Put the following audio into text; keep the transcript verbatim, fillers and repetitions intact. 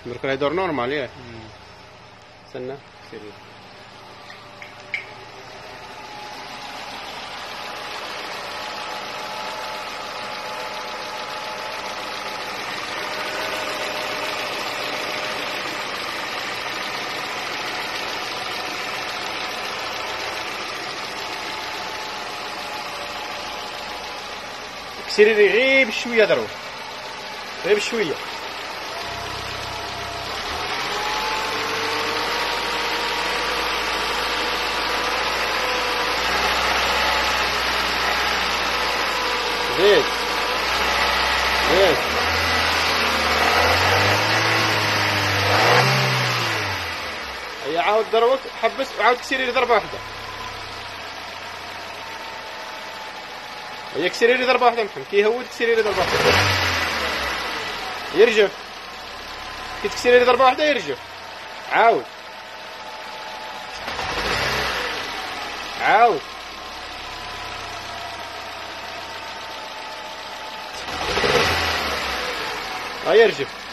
مركل يدور نورمال ياه. استنى كسر كسري غير بشويه ضرب غير بشويه. زيد زيد هي عاود ضربك حبس وعاود كسري لي ضربه واحده. هي كسري لي ضربه واحده محمد كي يهود كسري لي ضربه واحده يرجف. كي تكسري لي ضربه واحده يرجف. عاود عاود ها يرجف.